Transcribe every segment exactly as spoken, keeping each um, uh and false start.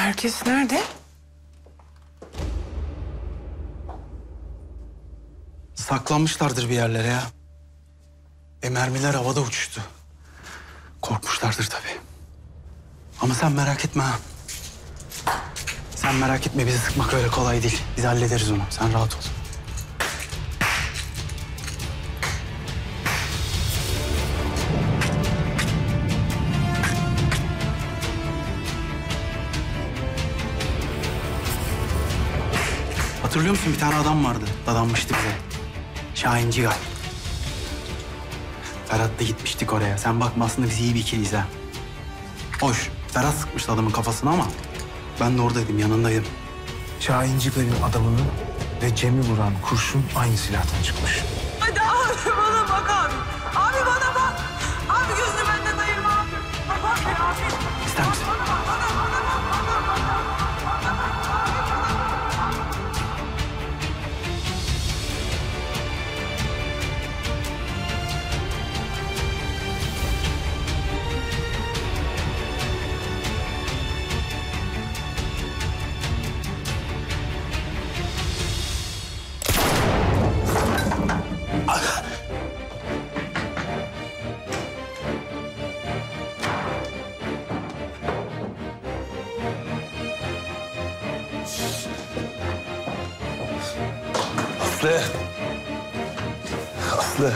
Herkes nerede? Saklanmışlardır bir yerlere ya. E mermiler havada uçuştu. Korkmuşlardır tabii. Ama sen merak etme ha. Sen merak etme, bizi sıkmak öyle kolay değil. Biz hallederiz onu. Sen rahat ol. Hatırlıyor musun? Bir tane adam vardı. Dadanmıştı bize. Şahin Cigal. Ferhat'la gitmiştik oraya. Sen bakma, aslında biz iyi bir ikiliyiz ha. Hoş. Ferhat sıkmıştı adamın kafasına ama ben de oradaydım, yanındaydım. Şahin Cigal'in adamının ve Cem'i vuran kurşun aynı silahtan çıkmış. Hadi abi bana bak abi. Abi bana bak. Abi gözünü benden ayırma abi. Bak abi abi. İster misin? Aslı. Aslı.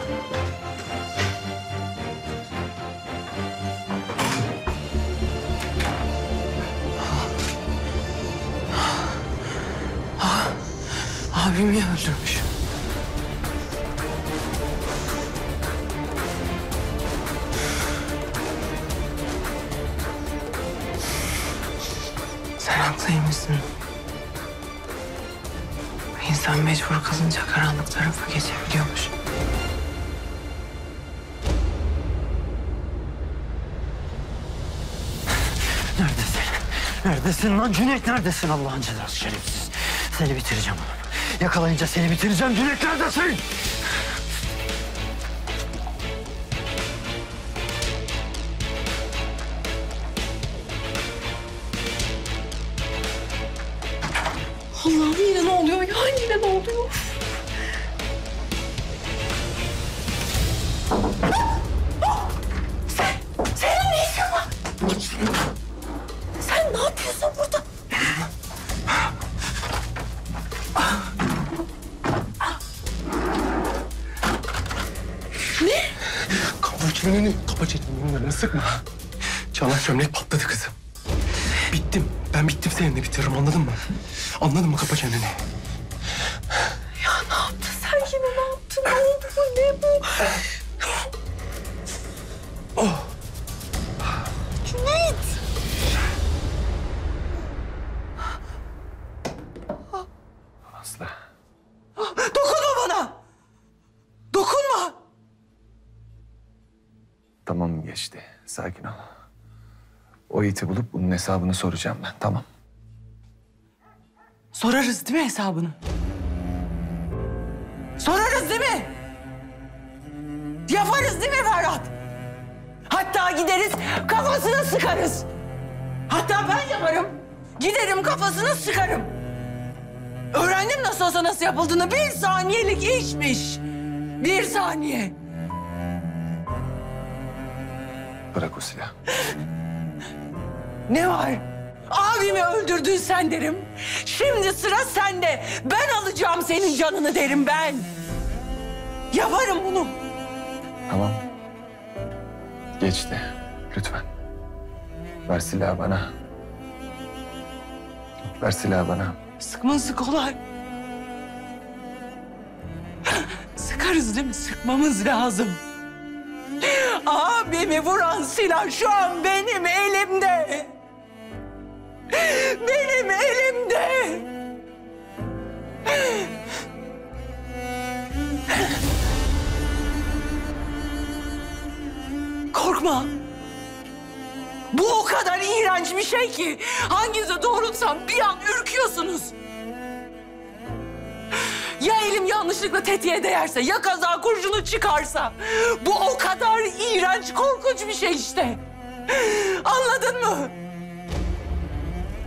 Abimi öldürmüş. Sen haklıymışsın. İnsan mecbur kalınca karanlık tarafa geçebiliyormuş. Neredesin? Neredesin lan Cüneyt? Neredesin Allah'ın cezası şerefsiz? Seni bitireceğim oğlum. Yakalayınca seni bitireceğim. Cüneyt neredesin? Allah'ım yine ne oluyor ya? Yine ne oluyor? Sen, senin ne işin var? Sen ne yapıyorsun burada? Ne? Kapa çeneni, kapa çeneni önüne sıkma. Çanak çömlek patladı kızım. Bittim. Ben bittim, seninle bitiririm, anladın mı? Anladın mı? Kapa çeneni. Ya ne yaptın sen yine ne yaptın? Ne oldu bu? Ne bu? Oh. Cüneyt! Aslı. Dokunma bana! Dokunma! Tamam, geçti. Sakin ol. O iti bulup bunun hesabını soracağım ben. Tamam. Sorarız değil mi hesabını? Sorarız değil mi? Yaparız değil mi Ferhat? Hatta gideriz kafasına sıkarız. Hatta ben yaparım. Giderim kafasına sıkarım. Öğrendim nasıl olsa nasıl yapıldığını. Bir saniyelik işmiş. Bir saniye. Bırak o silahı. Ne var? Abimi öldürdün sen derim. Şimdi sıra sende. Ben alacağım senin canını derim ben. Yaparım bunu. Tamam. Geçti. Lütfen. Ver silahı bana. Ver silahı bana. Sıkması kolay. Sıkarız değil mi? Sıkmamız lazım. Abimi vuran silah şu an benim elimde. Benim elimde. Korkma. Bu o kadar iğrenç bir şey ki hanginize doğrultsam bir an ürküyorsunuz. Ya elim yanlışlıkla tetiğe değerse, ya kaza kurşunu çıkarsa. Bu o kadar iğrenç, korkunç bir şey işte. Anladın mı?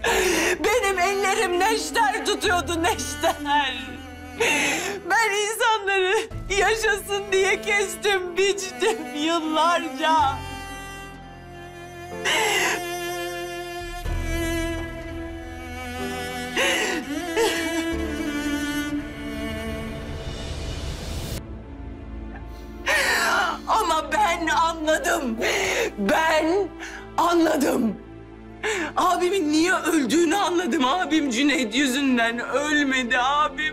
Benim ellerim neşter tutuyordu, neşter. Ben insanları yaşasın diye kestim, biçtim yıllarca. Ama ben anladım. Ben anladım. Abimin niye öldüğünü anladım. Abim Cüneyt yüzünden ölmedi abim.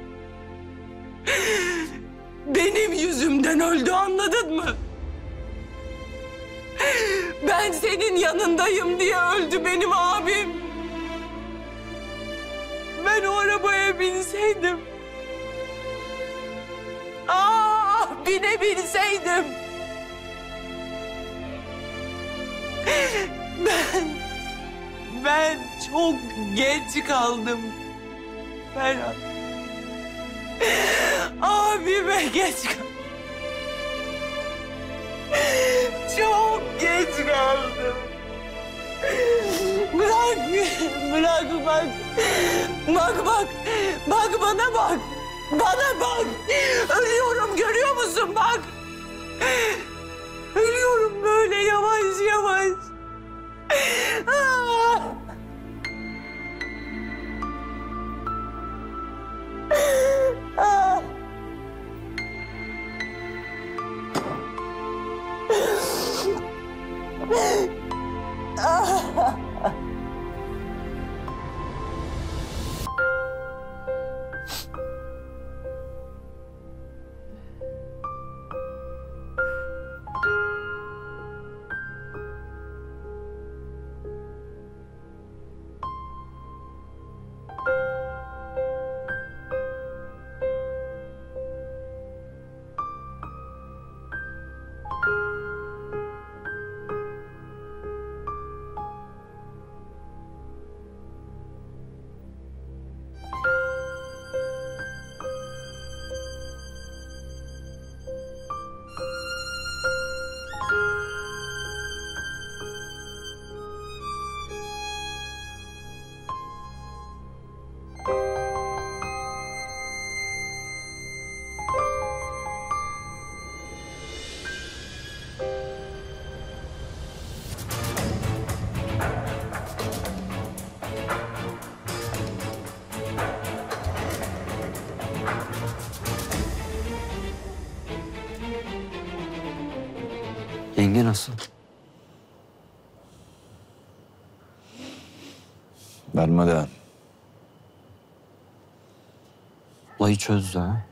Benim yüzümden öldü, anladın mı? Ben senin yanındayım diye öldü benim abim. Ben o arabaya binseydim. Ah, binebilseydim. Ben, ben çok geç kaldım Ferhat. Abime geç kaldım. Çok geç kaldım. Bırak, bırak bak. Bak bak, bak bana bak. Bana bak. Ölüyorum, görüyor musun bak. Ölüyorum böyle yavaş yavaş. Ah. Ah. Ah. Yenge nasıl? Darmadağın. Olayı çözdü ha.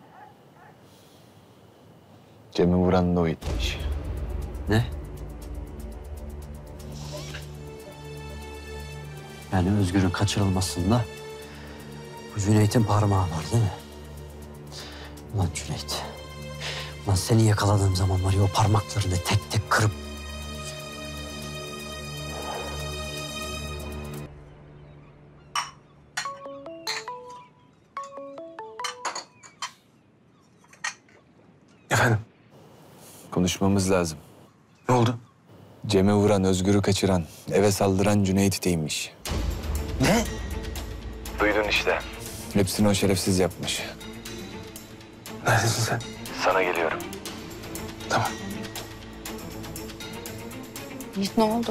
Cem'i vuran da o itmiş. Ne? Yani Özgür'ün kaçırılmasında bu Cüneyt'in parmağı var değil mi? Ulan Cüneyt. Ulan seni yakaladığım zaman var ya, o parmaklarını tek tek kırıp... Efendim? Konuşmamız lazım. Ne oldu? Cem'i vuran, Özgür'ü kaçıran, eve saldıran Cüneyt değilmiş. Ne? Duydun işte. Hepsini o şerefsiz yapmış. Neredesin sen? Sana geliyorum. Tamam. Yiğit ne oldu?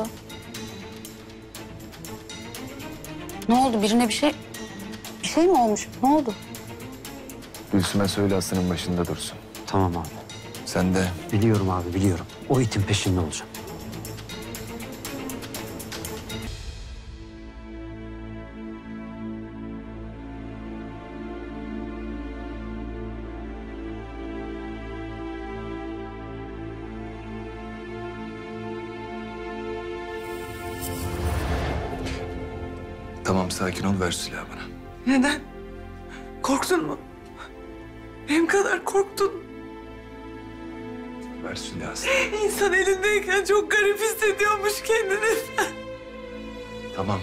Ne oldu? Birine bir şey... Bir şey mi olmuş? Ne oldu? Gülsüm'e söyle asının başında dursun. Tamam abi. Sen de Biliyorum abi, biliyorum. O itin peşinde olacağım. tamam sakin ol, ver silahı bana. Neden? Korktun mu? Benim kadar korktun mu? Ver silahı. İnsan elindeyken çok garip hissediyormuş kendini. Tamam.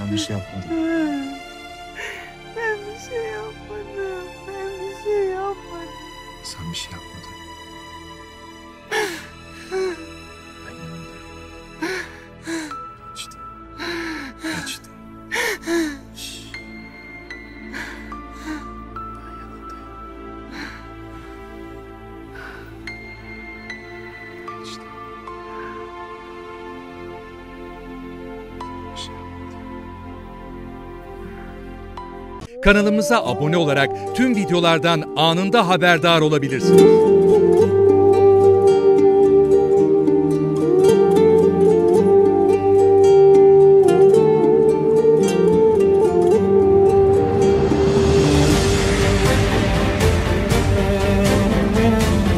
Sen bir şey yapmadın. Ben bir şey yapmadım. Ben bir şey yapmadım. Sen bir şey yapmadın. Ben yanındayım. Geçti. Geçti. Şşş. Ben yanındayım. Geçti. Bir şey yapmadım. Kanalımıza abone olarak tüm videolardan anında haberdar olabilirsiniz.